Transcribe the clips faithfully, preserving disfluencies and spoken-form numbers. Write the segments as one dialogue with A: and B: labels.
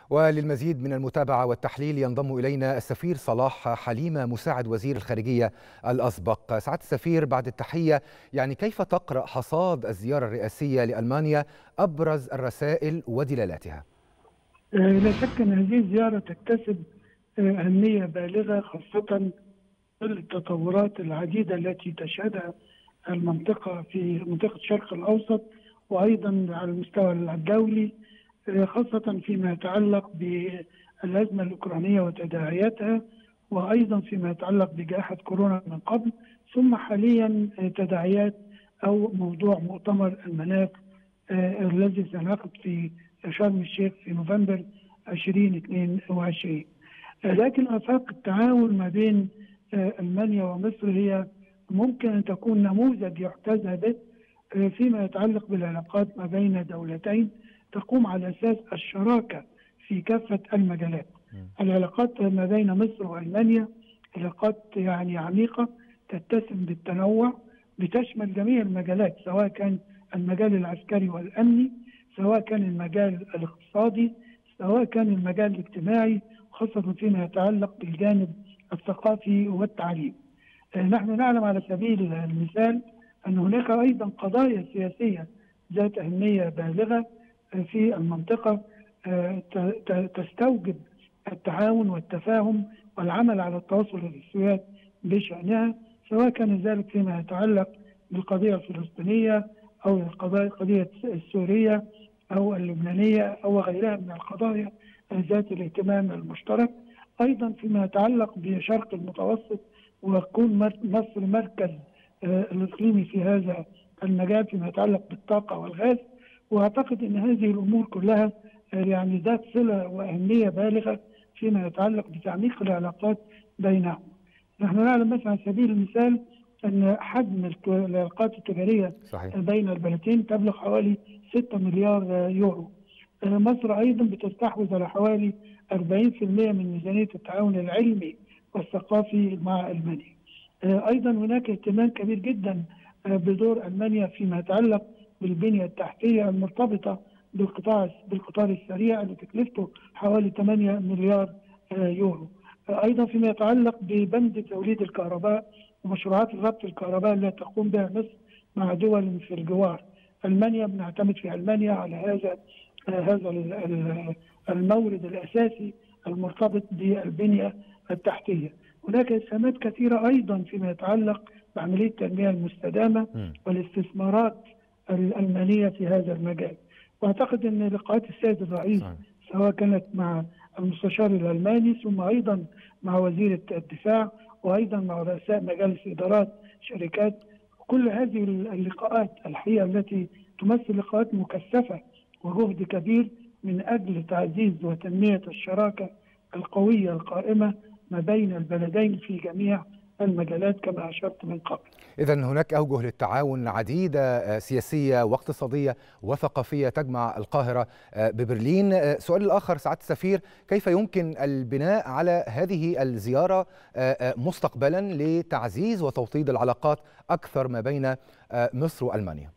A: وللمزيد من المتابعة والتحليل ينضم إلينا السفير صلاح حليمة مساعد وزير الخارجية الأسبق. سعادة السفير، بعد التحية، يعني كيف تقرأ حصاد الزيارة الرئاسية لألمانيا؟ أبرز الرسائل ودلالاتها.
B: لا شك أن هذه الزيارة تكتسب أهمية بالغة، خاصة التطورات العديدة التي تشهدها المنطقة في منطقة الشرق الأوسط، وأيضا على المستوى الدولي، خاصة فيما يتعلق بالأزمة الأوكرانية وتداعياتها، وأيضا فيما يتعلق بجائحة كورونا من قبل، ثم حاليا تداعيات أو موضوع مؤتمر المناخ الذي سينعقد في شرم الشيخ في نوفمبر ألفين واثنين وعشرين. لكن آفاق التعاون ما بين ألمانيا ومصر هي ممكن أن تكون نموذج يحتذى به فيما يتعلق بالعلاقات ما بين دولتين تقوم على أساس الشراكة في كافة المجالات. العلاقات ما بين مصر وألمانيا علاقات يعني عميقة تتسم بالتنوع، بتشمل جميع المجالات، سواء كان المجال العسكري والأمني، سواء كان المجال الاقتصادي، سواء كان المجال الاجتماعي، خاصة فيما يتعلق بالجانب الثقافي والتعليم. نحن نعلم على سبيل المثال أن هناك أيضا قضايا سياسية ذات أهمية بالغة في المنطقة تستوجب التعاون والتفاهم والعمل على التواصل والسياسات بشأنها، سواء كان ذلك فيما يتعلق بالقضية الفلسطينية أو القضية السورية أو اللبنانية أو غيرها من القضايا ذات الاهتمام المشترك. أيضا فيما يتعلق بالشرق المتوسط، ويكون مصر مركز الإقليمي في هذا المجال فيما يتعلق بالطاقة والغاز. وأعتقد أن هذه الأمور كلها يعني ذات صلة وأهمية بالغة فيما يتعلق بتعميق العلاقات بينهم. نحن نعلم مثلا على سبيل المثال أن حجم العلاقات التجارية صحيح. بين البلدين تبلغ حوالي ستة مليار يورو. مصر أيضا بتستحوذ على حوالي أربعين بالمئة من ميزانية التعاون العلمي والثقافي مع ألمانيا. أيضا هناك اهتمام كبير جدا بدور ألمانيا فيما يتعلق بالبنية التحتية المرتبطة بالقطاع بالقطار السريع اللي تكلفته حوالي ثمانية مليار يورو. أيضا فيما يتعلق ببند توليد الكهرباء ومشروعات الربط الكهرباء التي تقوم بها مصر مع دول في الجوار. ألمانيا بنعتمد في ألمانيا على هذا هذا المورد الأساسي المرتبط بالبنية التحتية. هناك إسهامات كثيرة أيضا فيما يتعلق بعملية التنمية المستدامة والاستثمارات الألمانية في هذا المجال. وأعتقد أن لقاءات السيد الرئيس سواء كانت مع المستشار الألماني ثم أيضا مع وزير الدفاع وأيضا مع رؤساء مجالس إدارات شركات، كل هذه اللقاءات الحقيقة التي تمثل لقاءات مكثفة وجهد كبير من أجل تعزيز وتنمية الشراكة القوية القائمة ما بين البلدين في جميع المجالات كما أشرت من قبل.
A: إذن هناك أوجه للتعاون عديدة، سياسية واقتصادية وثقافية، تجمع القاهرة ببرلين. سؤال الآخر سعادة السفير، كيف يمكن البناء على هذه الزيارة مستقبلا لتعزيز وتوطيد العلاقات أكثر ما بين مصر وألمانيا؟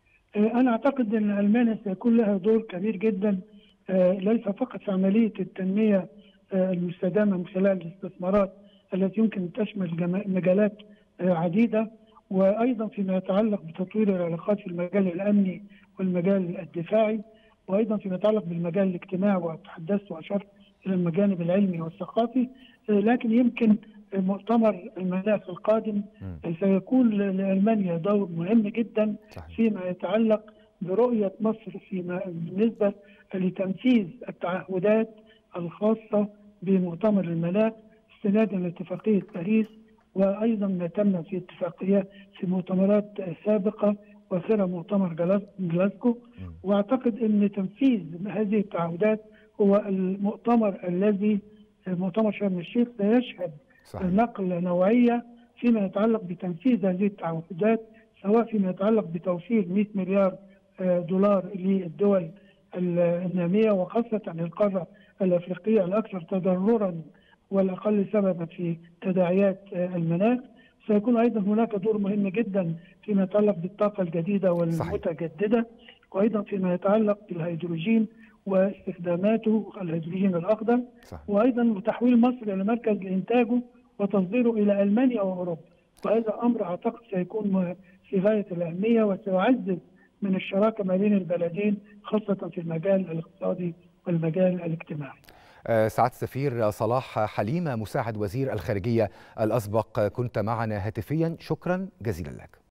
B: أنا أعتقد أن ألمانيا سيكون لها دور كبير جدا، ليس فقط في عملية التنمية المستدامة من خلال الاستثمارات التي يمكن أن تشمل مجالات عديدة، وأيضا فيما يتعلق بتطوير العلاقات في المجال الأمني والمجال الدفاعي، وأيضا فيما يتعلق بالمجال الاجتماعي، وتحدثت وأشرت إلى الجانب العلمي والثقافي. لكن يمكن مؤتمر المناخ القادم سيكون لألمانيا دور مهم جدا فيما يتعلق برؤية مصر فيما بالنسبة لتنفيذ التعهدات الخاصة بمؤتمر المناخ استنادا لاتفاقية باريس، وأيضا ما تم في اتفاقيات في مؤتمرات سابقة وآخرها مؤتمر جلاسكو. وأعتقد أن تنفيذ هذه التعهدات هو المؤتمر الذي مؤتمر شرم الشيخ سيشهد نقلة نوعية فيما يتعلق بتنفيذ هذه التعهدات، سواء فيما يتعلق بتوفير مئة مليار دولار للدول النامية وخاصة القارة الأفريقية الأكثر تضررا والأقل سببا في تداعيات المناخ. سيكون أيضا هناك دور مهم جدا فيما يتعلق بالطاقة الجديدة والمتجددة، وأيضا فيما يتعلق بالهيدروجين واستخداماته الهيدروجين الأخضر،
A: صح.
B: وأيضا تحويل مصر إلى مركز لإنتاجه وتصديره إلى ألمانيا وأوروبا. وهذا أمر أعتقد سيكون في غاية الأهمية وسيعزز من الشراكة ما بين البلدين، خاصة في المجال الاقتصادي والمجال الاجتماعي.
A: سعادة السفير صلاح حليمة مساعد وزير الخارجية الأسبق، كنت معنا هاتفيا، شكرا جزيلا لك.